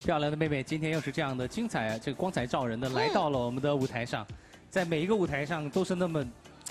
漂亮的妹妹，今天又是这样的精彩，这个光彩照人的来到了我们的舞台上，在每一个舞台上都是那么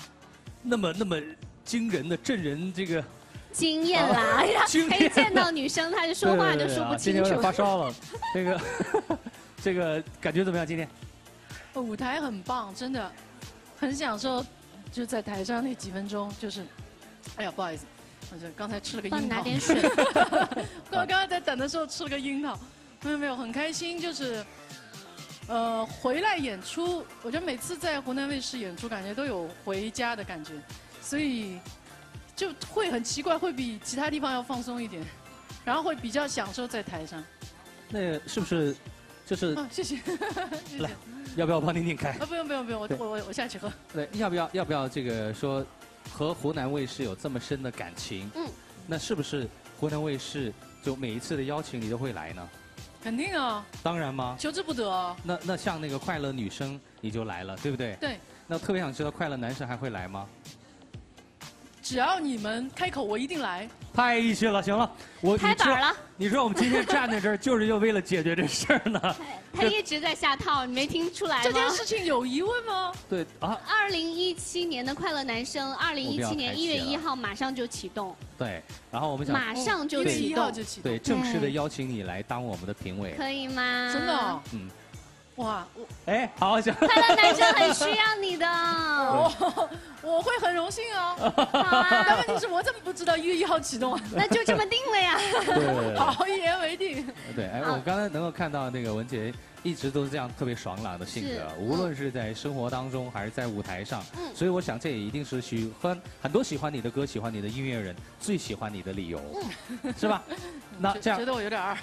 惊人的震人这个。 惊艳啦！哎呀，可以见到女生，她就说话就说不清楚。 今天有点发烧了，这个这个感觉怎么样？今天舞台很棒，真的很享受，就在台上那几分钟，就是，哎呀，不好意思，我就刚才吃了个樱桃。 帮你拿点水。 我刚刚在等的时候吃了个樱桃，没有，很开心，就是，回来演出，我觉得每次在湖南卫视演出，感觉都有回家的感觉，所以。 就会很奇怪，会比其他地方要放松一点，然后会比较享受在台上。 那是不是就是？ 啊，谢谢。 来，要不要我帮你拧开？ 啊，不用，我下去喝。 对，要不要这个说和湖南卫视有这么深的感情？嗯。那是不是湖南卫视就每一次的邀请你都会来呢？ 肯定啊。当然吗？ 求之不得。 那像那个快乐女生你就来了，对不对？ 对。 那特别想知道快乐男生还会来吗？ 只要你们开口，我一定来。 太义气了，行了，我拍板了。 你说我们今天站在这儿，就是为了解决这事儿呢。 他一直在下套，你没听出来吗？ 这件事情有疑问吗？ 对啊。 2017年的快乐男生，2017年1月1号马上就启动。 对，然后我们想马上就启动， 对，正式的邀请你来当我们的评委， 可以吗？ 真的？ 嗯。 哇， 哎，好，行。 快乐男生很需要你的， 我会很荣幸哦。 好啊。 但问题是我怎么不知道1月1号启动啊？ 那就这么定了呀。 对。 好，一言为定。 对，哎，我刚才能够看到那个文杰一直都是这样特别爽朗的性格，无论是在生活当中还是在舞台上，所以我想这也一定是很多喜欢你的歌、喜欢你的音乐人最喜欢你的理由，是吧？那这样觉得我有点二。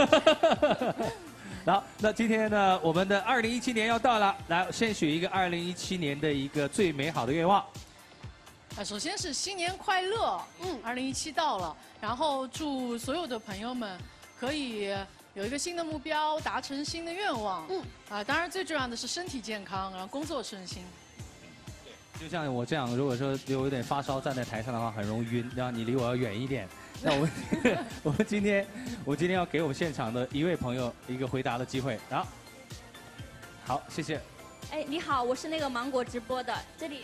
好，那今天呢，我们的2017年要到了，来，先许一个2017年的一个最美好的愿望。 首先是新年快乐，2017到了，然后祝所有的朋友们可以有一个新的目标，达成新的愿望。当然最重要的是身体健康，然后工作顺心。 就像我这样，如果说有点发烧，站在台上的话很容易晕，让你离我要远一点。那我们今天要给我们现场的一位朋友一个回答的机会。好，谢谢。 哎，你好，我是那个芒果直播的，这里。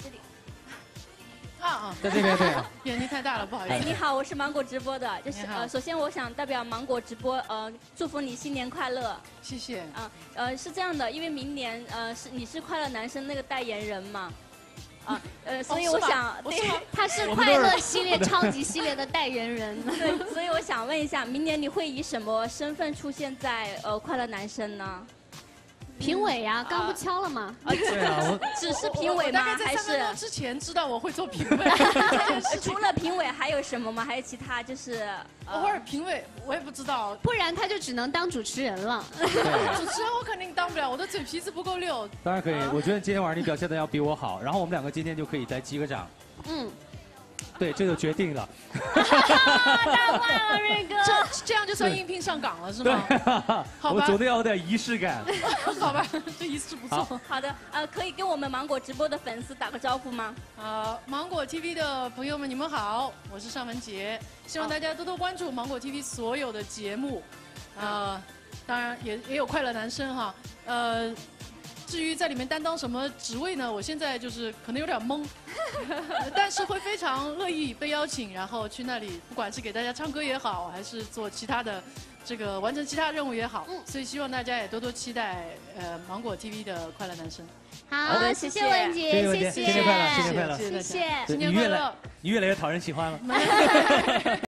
在这边对。 眼睛太大了，不好意思。 哎，你好，我是芒果直播的，就是首先我想代表芒果直播祝福你新年快乐。 谢谢。 是这样的，因为明年你是快乐男生那个代言人嘛。 所以我想，对， 他是快乐系列、超级系列的代言人。 对，所以我想问一下，明年你会以什么身份出现在快乐男生呢？ 评委呀，刚不敲了吗？ 对啊， 只是评委吗？还是 3分钟之前知道我会做评委？ 除了评委还有什么吗？还有其他就是？ 偶尔评委我也不知道， 不然他就只能当主持人了。 主持人我肯定当不了，我的嘴皮子不够溜。 当然可以，我觉得今天晚上你表现的要比我好，然后我们两个今天就可以再击个掌。对，这就决定了。 大坏了，瑞哥。 这样就算应聘上岗了是吗？ 对， 好吧， 我总得要有点仪式感。 好吧，这仪式不错。 好的，可以跟我们芒果直播的粉丝打个招呼吗？ 芒果 TV 的朋友们，你们好，我是尚雯婕，希望大家多多关注芒果 TV 所有的节目，当然也有快乐男生哈，至于在里面担当什么职位呢？我现在就是可能有点懵，但是会非常乐意被邀请，然后去那里，不管是给大家唱歌也好，还是做其他的完成其他任务也好，所以希望大家也多多期待芒果 TV 的快乐男生。 好的，谢谢文杰，谢谢， 新年快乐，新年快乐， 谢谢， 新年快乐， 你越来越讨人喜欢了。